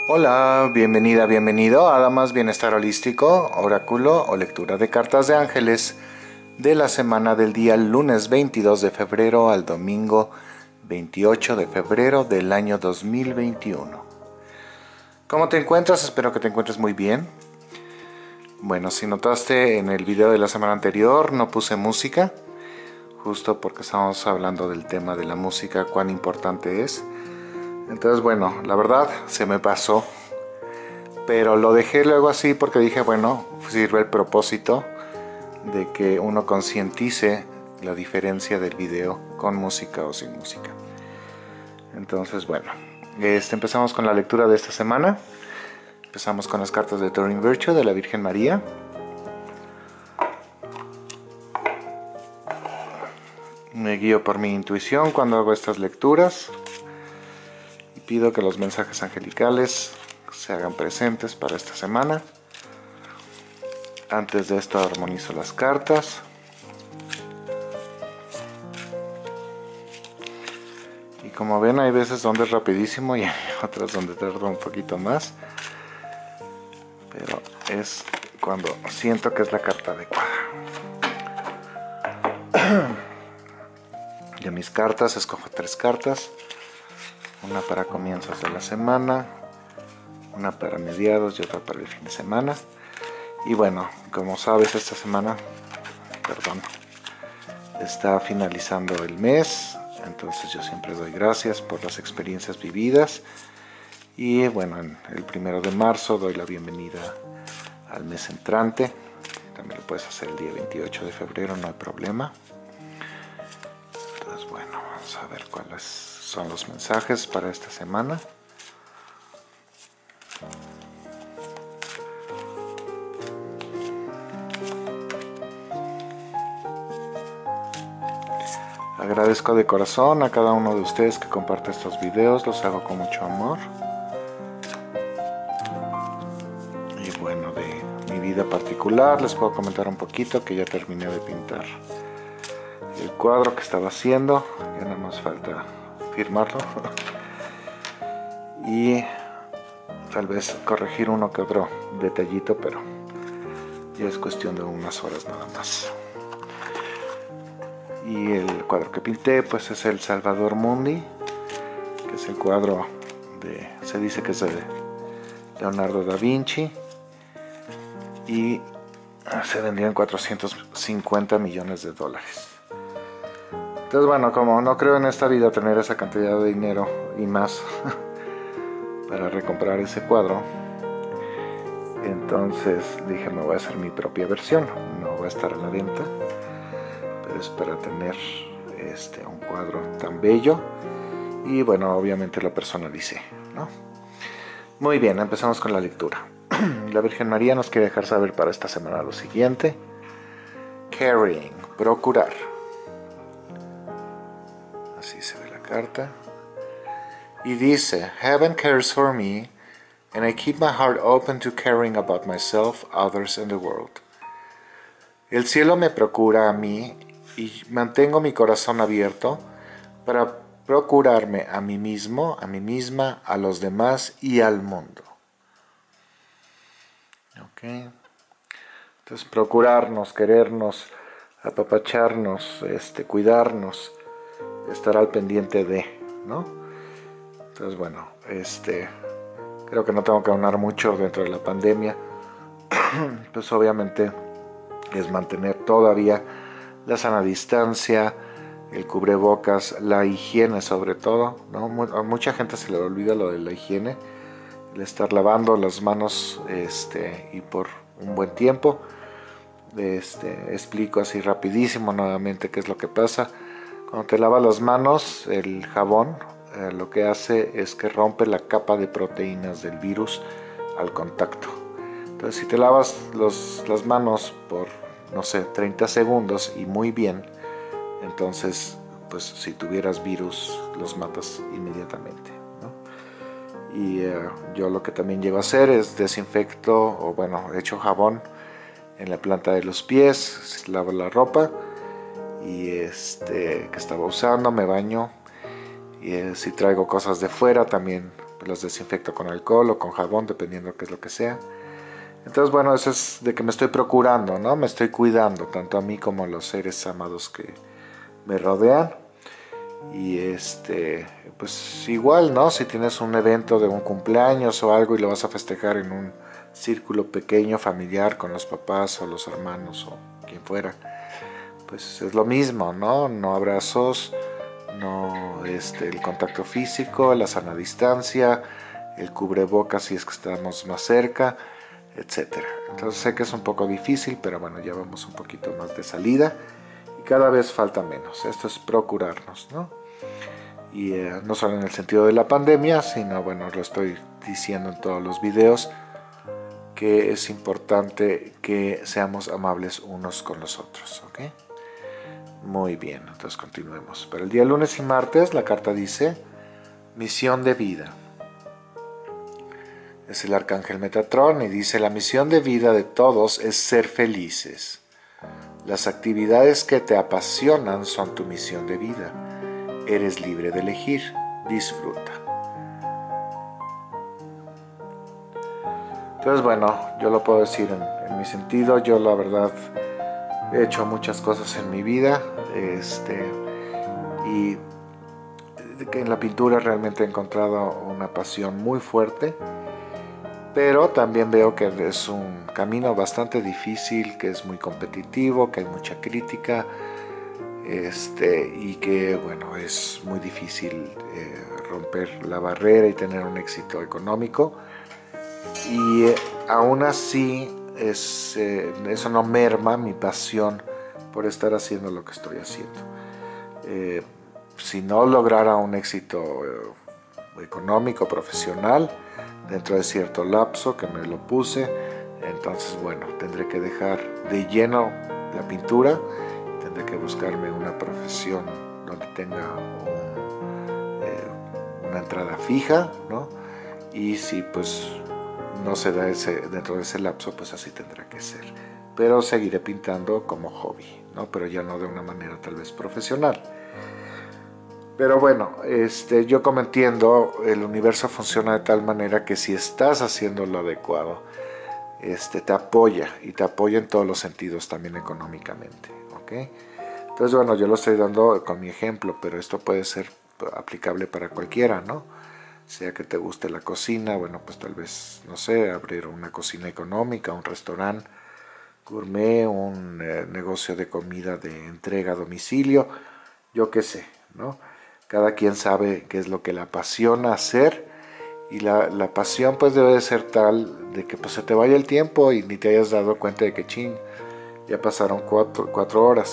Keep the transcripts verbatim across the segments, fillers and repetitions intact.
Hola, bienvenida, bienvenido a Damas Bienestar Holístico, Oráculo o Lectura de Cartas de Ángeles de la semana del día lunes veintidós de febrero al domingo veintiocho de febrero del año dos mil veintiuno. ¿Cómo te encuentras? Espero que te encuentres muy bien. Bueno, si notaste en el video de la semana anterior no puse música, justo porque estábamos hablando del tema de la música, cuán importante es. Entonces, bueno, la verdad se me pasó, pero lo dejé luego así porque dije, bueno, sirve el propósito de que uno concientice la diferencia del video con música o sin música. Entonces, bueno, este, empezamos con la lectura de esta semana. Empezamos con las cartas de Doreen Virtue de la Virgen María. Me guío por mi intuición cuando hago estas lecturas. Pido que los mensajes angelicales se hagan presentes para esta semana. Antes de esto armonizo las cartas. Y como ven, hay veces donde es rapidísimo y hay otras donde tarda un poquito más. Pero es cuando siento que es la carta adecuada. De mis cartas escojo tres cartas. Una para comienzos de la semana, una para mediados y otra para el fin de semana. Y bueno, como sabes, esta semana, perdón, está finalizando el mes. Entonces yo siempre doy gracias por las experiencias vividas. Y bueno, en el primero de marzo doy la bienvenida al mes entrante. También lo puedes hacer el día veintiocho de febrero, no hay problema. Entonces bueno, vamos a ver cuáles son los mensajes para esta semana. Agradezco de corazón a cada uno de ustedes que comparte estos videos, los hago con mucho amor. Y bueno, de mi vida particular les puedo comentar un poquito que ya terminé de pintar el cuadro que estaba haciendo, ya nada más falta firmarlo y tal vez corregir uno que otro detallito, pero ya es cuestión de unas horas nada más. Y el cuadro que pinté pues es el Salvator Mundi, que es el cuadro de, se dice que es de Leonardo da Vinci, y se vendió en cuatrocientos cincuenta millones de dólares. Entonces bueno, como no creo en esta vida tener esa cantidad de dinero y más para recomprar ese cuadro, entonces dije, me voy a hacer mi propia versión, no va a estar a la venta, pero es para tener este, un cuadro tan bello. Y bueno, obviamente lo personalicé, ¿no? Muy bien, empezamos con la lectura. La Virgen María nos quiere dejar saber para esta semana lo siguiente. Carrying, procurar. Así se ve la carta. Y dice, Heaven cares for me, and I keep my heart open to caring about myself, others, and the world. El cielo me procura a mí, y mantengo mi corazón abierto para procurarme a mí mismo, a mí misma, a los demás y al mundo. Okay. Entonces, procurarnos, querernos, apapacharnos, este, cuidarnos, estar al pendiente de, ¿no? Entonces, bueno, este, creo que no tengo que hablar mucho dentro de la pandemia. Pues obviamente es mantener todavía la sana distancia, el cubrebocas, la higiene sobre todo, ¿no? A mucha gente se le olvida lo de la higiene, el estar lavando las manos este, y por un buen tiempo. Este, explico así rapidísimo nuevamente qué es lo que pasa. Cuando te lavas las manos, el jabón eh, lo que hace es que rompe la capa de proteínas del virus al contacto. Entonces si te lavas los, las manos por, no sé, treinta segundos y muy bien, entonces pues si tuvieras virus los matas inmediatamente, ¿no? Y eh, yo lo que también llego a hacer es desinfecto, o bueno, echo jabón en la planta de los pies, lavo la ropa y este que estaba usando, me baño, y eh, si traigo cosas de fuera también pues las desinfecto con alcohol o con jabón, dependiendo qué es lo que sea. Entonces, bueno, eso es de que me estoy procurando, ¿no? Me estoy cuidando, tanto a mí como a los seres amados que me rodean. Y este, pues igual, ¿no? Si tienes un evento de un cumpleaños o algo y lo vas a festejar en un círculo pequeño, familiar, con los papás o los hermanos o quien fuera, pues es lo mismo, ¿no? No abrazos, no este, el contacto físico, la sana distancia, el cubrebocas si es que estamos más cerca, etcétera. Entonces sé que es un poco difícil, pero bueno, ya vamos un poquito más de salida y cada vez falta menos. Esto es procurarnos, ¿no? Y eh, no solo en el sentido de la pandemia, sino, bueno, lo estoy diciendo en todos los videos, que es importante que seamos amables unos con los otros, ¿ok? Muy bien, entonces continuemos. Para el día lunes y martes la carta dice misión de vida. Es el arcángel Metatrón y dice: la misión de vida de todos es ser felices. Las actividades que te apasionan son tu misión de vida. Eres libre de elegir. Disfruta. Entonces, bueno, yo lo puedo decir en, en mi sentido. Yo la verdad he hecho muchas cosas en mi vida, este, y en la pintura realmente he encontrado una pasión muy fuerte, pero también veo que es un camino bastante difícil, que es muy competitivo, que hay mucha crítica, este, y que bueno, es muy difícil eh, romper la barrera y tener un éxito económico. Y eh, aún así es, eh, eso no merma mi pasión por estar haciendo lo que estoy haciendo. Eh, si no lograra un éxito eh, económico, profesional, dentro de cierto lapso que me lo puse, entonces bueno, tendré que dejar de lleno la pintura, tendré que buscarme una profesión donde tenga un, eh, una entrada fija, ¿no? Y si pues no se da ese, dentro de ese lapso, pues así tendrá que ser. Pero seguiré pintando como hobby, ¿no? Pero ya no de una manera tal vez profesional. Pero bueno, este, yo como entiendo, el universo funciona de tal manera que si estás haciendo lo adecuado, este, te apoya, y te apoya en todos los sentidos, también económicamente, ¿ok? Entonces, bueno, yo lo estoy dando con mi ejemplo, pero esto puede ser aplicable para cualquiera, ¿no? Sea que te guste la cocina, bueno, pues tal vez, no sé, abrir una cocina económica, un restaurante gourmet, un eh, negocio de comida de entrega a domicilio, yo qué sé, ¿no? Cada quien sabe qué es lo que le apasiona hacer, y la, la pasión pues debe de ser tal de que pues se te vaya el tiempo y ni te hayas dado cuenta de que ching, ya pasaron cuatro, cuatro horas.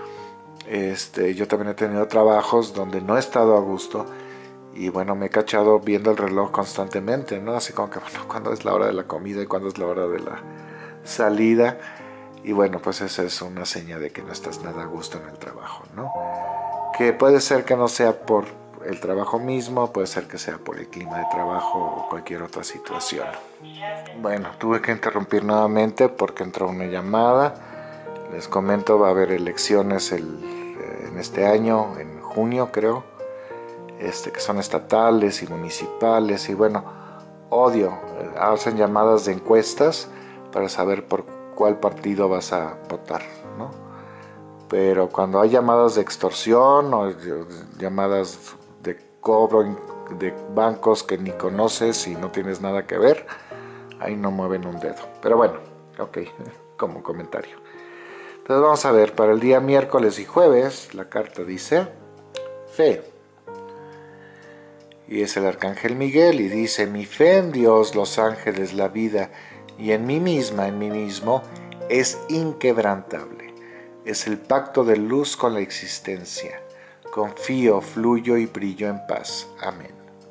Este, yo también he tenido trabajos donde no he estado a gusto y bueno, me he cachado viendo el reloj constantemente, ¿no? Así como que, bueno, ¿cuándo es la hora de la comida y cuándo es la hora de la salida? Y bueno, pues esa es una señal de que no estás nada a gusto en el trabajo, ¿no? Que puede ser que no sea por el trabajo mismo, puede ser que sea por el clima de trabajo o cualquier otra situación. Bueno, tuve que interrumpir nuevamente porque entró una llamada. Les comento, va a haber elecciones el, eh, en este año, en junio creo, este, que son estatales y municipales, y bueno, odio, eh, hacen llamadas de encuestas para saber por cuál partido vas a votar, ¿no? Pero cuando hay llamadas de extorsión o llamadas de cobro de bancos que ni conoces y no tienes nada que ver, ahí no mueven un dedo. Pero bueno, ok, como comentario. Entonces vamos a ver, para el día miércoles y jueves, la carta dice fe. Y es el arcángel Miguel y dice: mi fe en Dios, los ángeles, la vida y en mí misma, en mí mismo, es inquebrantable. Es el pacto de luz con la existencia. Confío, fluyo y brillo en paz. Amén.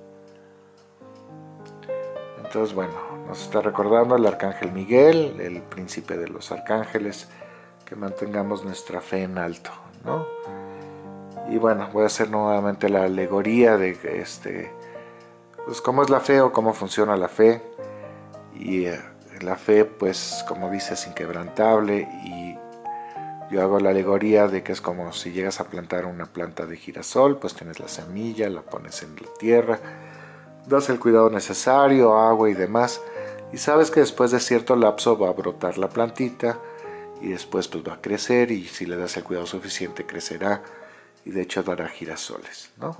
Entonces, bueno, nos está recordando el arcángel Miguel, el príncipe de los arcángeles, que mantengamos nuestra fe en alto, ¿no? Y bueno, voy a hacer nuevamente la alegoría de este, pues cómo es la fe o cómo funciona la fe. Y eh, la fe, pues como dice, es inquebrantable, y yo hago la alegoría de que es como si llegas a plantar una planta de girasol, pues tienes la semilla, la pones en la tierra, das el cuidado necesario, agua y demás, y sabes que después de cierto lapso va a brotar la plantita y después pues va a crecer, y si le das el cuidado suficiente crecerá y de hecho dará girasoles, ¿no?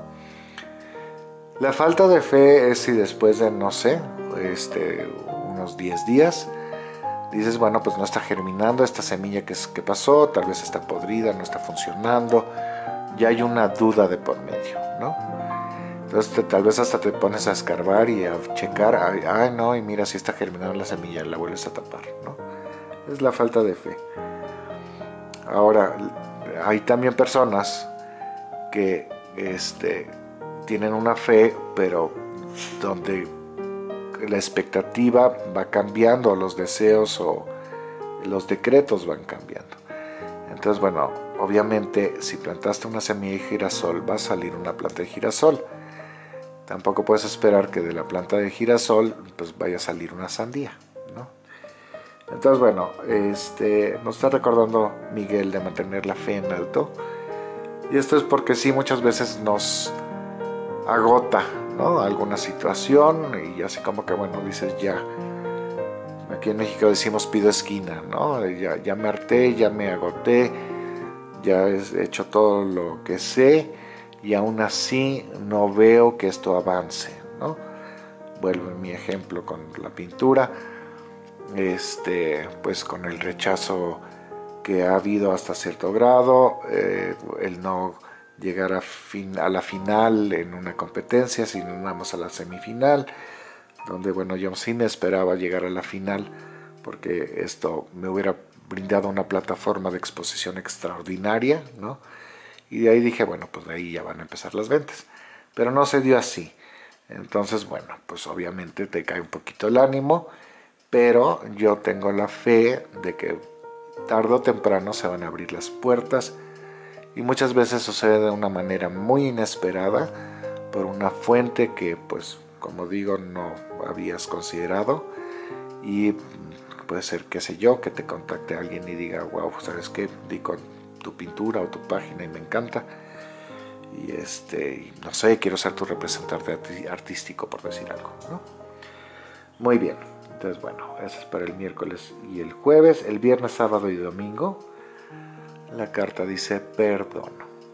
La falta de fe es si después de, no sé, este, unos diez días dices, bueno, pues no está germinando esta semilla que, es, que pasó, tal vez está podrida, no está funcionando, ya hay una duda de por medio, ¿no? Entonces te, tal vez hasta te pones a escarbar y a checar, ay, ay no, y mira si está germinando la semilla, y la vuelves a tapar, ¿no? Es la falta de fe. Ahora, hay también personas que este, tienen una fe, pero donde la expectativa va cambiando, los deseos o los decretos van cambiando. Entonces, bueno, obviamente si plantaste una semilla de girasol va a salir una planta de girasol. Tampoco puedes esperar que de la planta de girasol pues vaya a salir una sandía, ¿no? Entonces, bueno, este, nos está recordando Miguel de mantener la fe en alto. Y esto es porque sí, muchas veces nos agota, ¿no?, alguna situación, y así como que, bueno, dices ya, aquí en México decimos pido esquina, ¿no? Ya, ya me harté, ya me agoté, ya he hecho todo lo que sé y aún así no veo que esto avance, ¿no? Vuelvo en mi ejemplo con la pintura, este, pues con el rechazo que ha habido hasta cierto grado, eh, el no llegar a, fin, a la final en una competencia, sino nada más a la semifinal, donde, bueno, yo sí me esperaba llegar a la final, porque esto me hubiera brindado una plataforma de exposición extraordinaria, ¿no? Y de ahí dije, bueno, pues de ahí ya van a empezar las ventas. Pero no se dio así. Entonces, bueno, pues obviamente te cae un poquito el ánimo, pero yo tengo la fe de que tarde o temprano se van a abrir las puertas, y muchas veces sucede de una manera muy inesperada por una fuente que, pues, como digo, no habías considerado, y puede ser, qué sé yo, que te contacte alguien y diga, wow, ¿sabes qué? Di con tu pintura o tu página y me encanta, y este, y no sé, quiero ser tu representante artístico, por decir algo, ¿no? Muy bien, entonces, bueno, eso es para el miércoles y el jueves. El viernes, sábado y domingo, la carta dice perdón.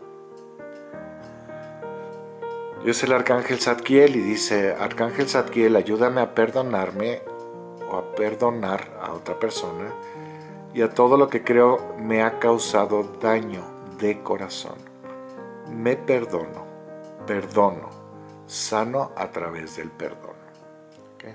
Yo soy el Arcángel Zadkiel y dice, Arcángel Zadkiel, ayúdame a perdonarme o a perdonar a otra persona y a todo lo que creo me ha causado daño de corazón. Me perdono, perdono, sano a través del perdón. ¿Okay?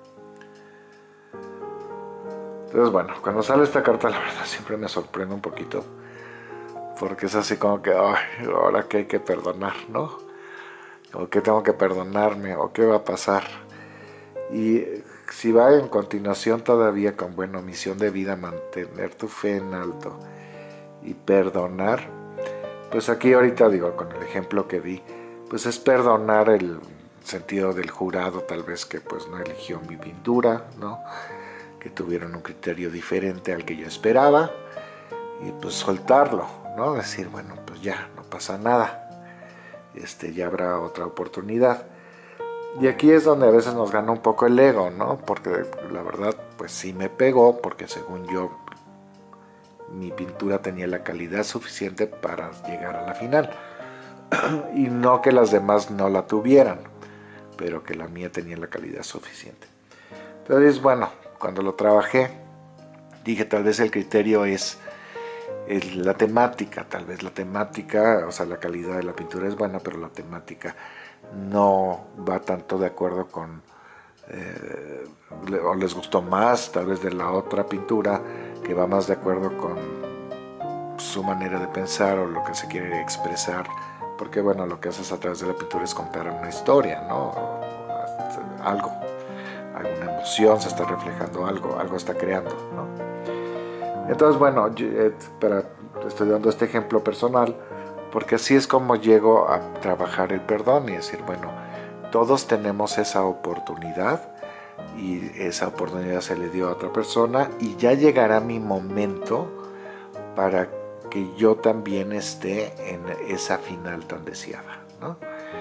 Entonces, bueno, cuando sale esta carta, la verdad siempre me sorprende un poquito, porque es así como que, ay, ahora que hay que perdonar, ¿no? O qué tengo que perdonarme, o qué va a pasar. Y si va en continuación todavía con, bueno, misión de vida, mantener tu fe en alto y perdonar, pues aquí ahorita digo, con el ejemplo que di, pues es perdonar el sentido del jurado, tal vez que pues no eligió mi pintura, ¿no? Que tuvieron un criterio diferente al que yo esperaba, y pues soltarlo, ¿no? Decir, bueno, pues ya, no pasa nada. Este, ya habrá otra oportunidad. Y aquí es donde a veces nos gana un poco el ego, ¿no? Porque la verdad, pues sí me pegó, porque según yo, mi pintura tenía la calidad suficiente para llegar a la final. Y no que las demás no la tuvieran, pero que la mía tenía la calidad suficiente. Entonces, bueno, cuando lo trabajé, dije, tal vez el criterio es la temática, tal vez la temática, o sea, la calidad de la pintura es buena, pero la temática no va tanto de acuerdo con, eh, o les gustó más tal vez de la otra pintura, que va más de acuerdo con su manera de pensar o lo que se quiere expresar, porque bueno, lo que haces a través de la pintura es contar una historia, ¿no? Algo, alguna emoción, se está reflejando algo, algo está creando, ¿no? Entonces, bueno, para, estoy dando este ejemplo personal, porque así es como llego a trabajar el perdón y decir, bueno, todos tenemos esa oportunidad y esa oportunidad se le dio a otra persona, y ya llegará mi momento para que yo también esté en esa final tan deseada, ¿no?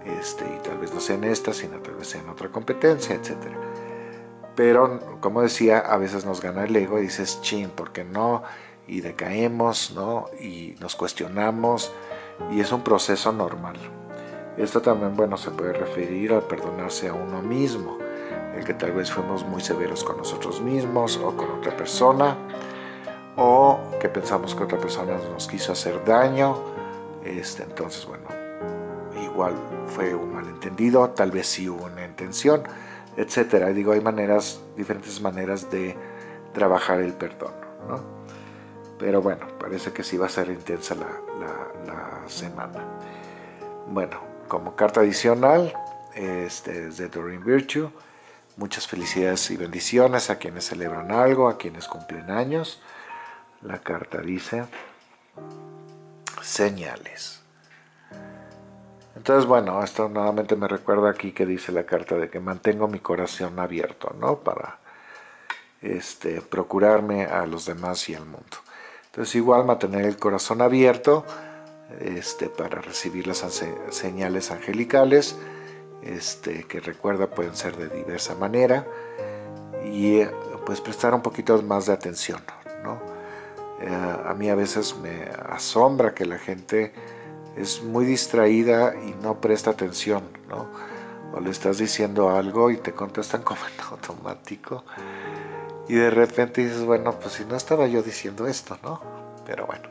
este, y tal vez no sea en esta, sino tal vez sea en otra competencia, etcétera. Pero, como decía, a veces nos gana el ego y dices, chin, ¿por qué no? Y decaemos, ¿no? Y nos cuestionamos, y es un proceso normal. Esto también, bueno, se puede referir al perdonarse a uno mismo, el que tal vez fuimos muy severos con nosotros mismos o con otra persona, o que pensamos que otra persona nos quiso hacer daño. Este, entonces, bueno, igual fue un malentendido, tal vez sí hubo una intención, etcétera. Digo, hay maneras, diferentes maneras de trabajar el perdón, ¿no? Pero bueno, parece que sí va a ser intensa la, la, la semana. Bueno, como carta adicional, este es de Doreen Virtue. Muchas felicidades y bendiciones a quienes celebran algo, a quienes cumplen años. La carta dice: señales. Entonces, bueno, esto nuevamente me recuerda aquí que dice la carta de que mantengo mi corazón abierto, ¿no? Para este, procurarme a los demás y al mundo. Entonces, igual mantener el corazón abierto este, para recibir las señales angelicales, este, que recuerda pueden ser de diversa manera, y pues prestar un poquito más de atención, ¿no? Eh, a mí a veces me asombra que la gente es muy distraída y no presta atención, ¿no? O le estás diciendo algo y te contestan como en automático, y de repente dices, bueno, pues si no estaba yo diciendo esto, ¿no? Pero bueno,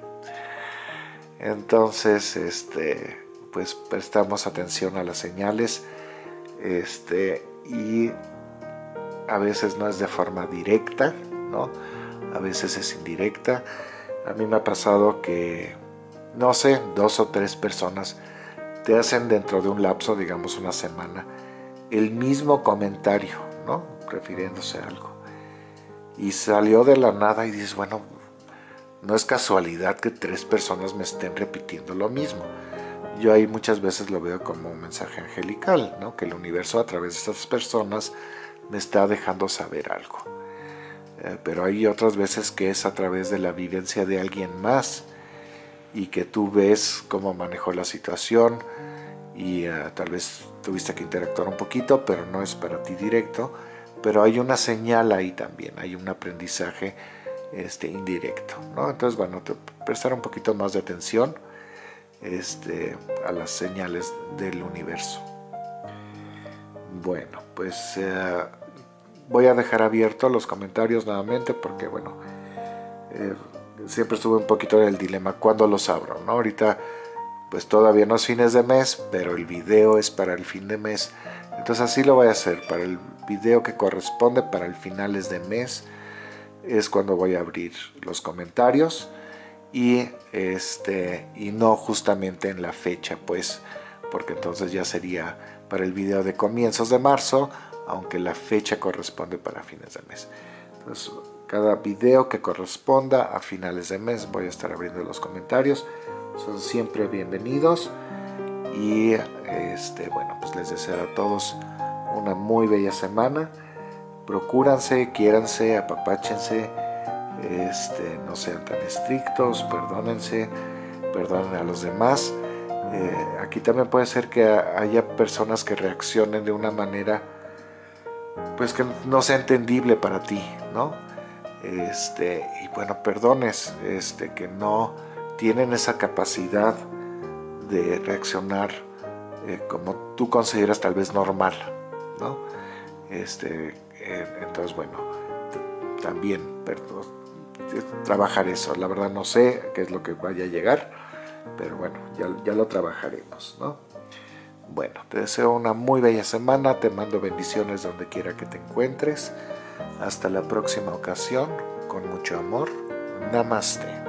entonces, este, pues prestamos atención a las señales, este, y a veces no es de forma directa, ¿no? A veces es indirecta. A mí me ha pasado que, no sé, dos o tres personas te hacen dentro de un lapso, digamos una semana, el mismo comentario, ¿no? Refiriéndose a algo. Y salió de la nada y dices, bueno, no es casualidad que tres personas me estén repitiendo lo mismo. Yo ahí muchas veces lo veo como un mensaje angelical, ¿no? Que el universo a través de estas personas me está dejando saber algo. Eh, pero hay otras veces que es a través de la vivencia de alguien más y que tú ves cómo manejó la situación y uh, tal vez tuviste que interactuar un poquito, pero no es para ti directo, pero hay una señal ahí también, hay un aprendizaje este, indirecto, ¿no? Entonces, bueno, te, prestar un poquito más de atención este, a las señales del universo. Bueno, pues uh, voy a dejar abiertos los comentarios nuevamente porque, bueno, eh, siempre estuve un poquito en el dilema cuándo los abro, ¿no? Ahorita pues todavía no es fines de mes, pero el video es para el fin de mes, entonces así lo voy a hacer. Para el video que corresponde para el finales de mes es cuando voy a abrir los comentarios, y este y no justamente en la fecha, pues, porque entonces ya sería para el video de comienzos de marzo, aunque la fecha corresponde para fines de mes. Entonces, cada video que corresponda a finales de mes voy a estar abriendo los comentarios. Son siempre bienvenidos, y este, bueno, pues les deseo a todos una muy bella semana. Procúranse, quiéranse, apapáchense, este, no sean tan estrictos, perdónense, perdonen a los demás. Eh, aquí también puede ser que haya personas que reaccionen de una manera pues que no sea entendible para ti, ¿no? Este, y bueno, perdones, este, que no tienen esa capacidad de reaccionar eh, como tú consideras tal vez normal, ¿no? Este, eh, entonces, bueno, también perdón, trabajar eso. La verdad no sé qué es lo que vaya a llegar, pero bueno, ya, ya lo trabajaremos, ¿no? Bueno, te deseo una muy bella semana, te mando bendiciones donde quiera que te encuentres. Hasta la próxima ocasión, con mucho amor. Namaste.